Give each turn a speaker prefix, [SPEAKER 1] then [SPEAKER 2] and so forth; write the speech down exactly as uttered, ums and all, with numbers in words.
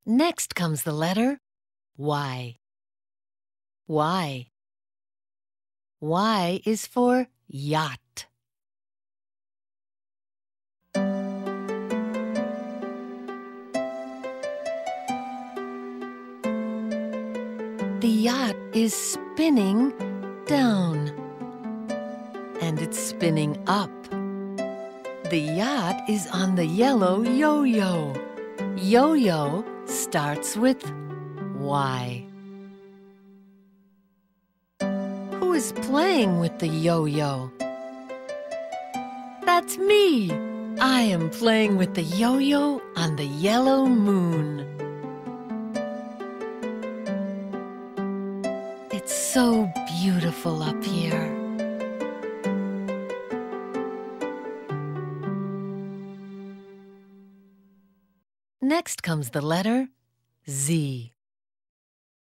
[SPEAKER 1] Next comes the letter Y. Y. Y is for yacht. The yacht is spinning down, and it's spinning up. The yacht is on the yellow yo-yo. Yo-yo starts with Y. Who is playing with the yo-yo? That's me! I am playing with the yo-yo on the yellow moon. It's so beautiful up here. Next comes the letter Z.